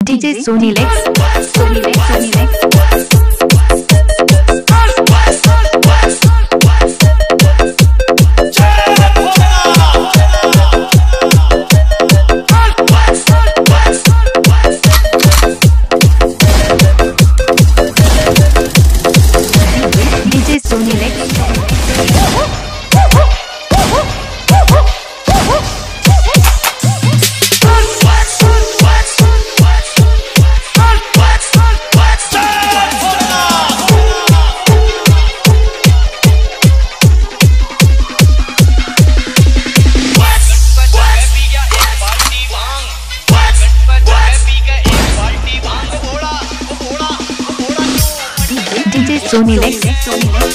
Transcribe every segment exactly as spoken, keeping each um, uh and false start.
DJ सोनी लेक्स सोनी लेक्स सोनी लेक्स डीजे सोनी लेक्स डीजे सोनी लेक्स सोनी लेक्स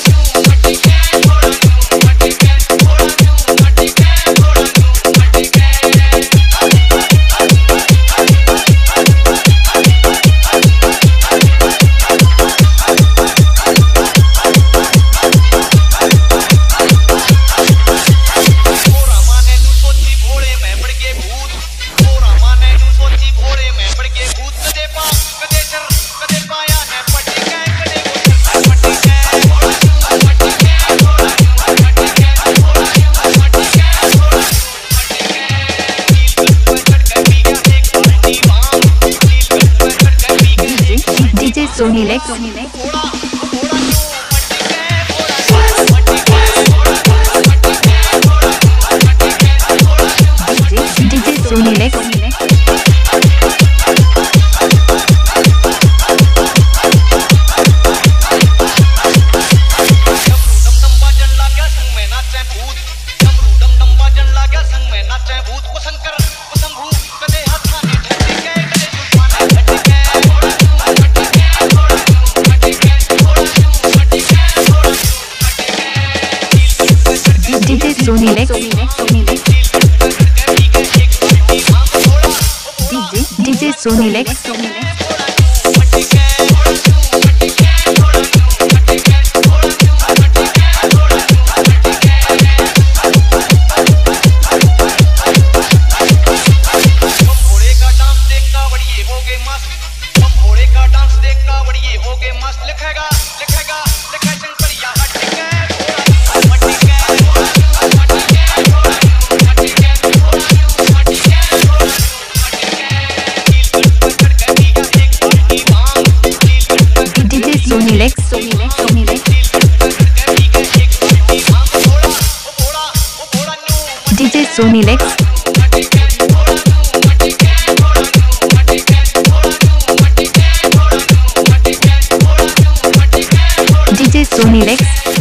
सोनी लेक्स सोनी लेक्स डीजे सोनी लेक्स सोनी लेक्स डीजे सोनी लेक्स सोनी लेक्स डीजे डीजे सोनी लेक्स सोनी लेक्स सोनी लेक्स सोनी लेक्स सोनी लेक्स डीजे सोनी लेक्स डीजे सोनी लेक्स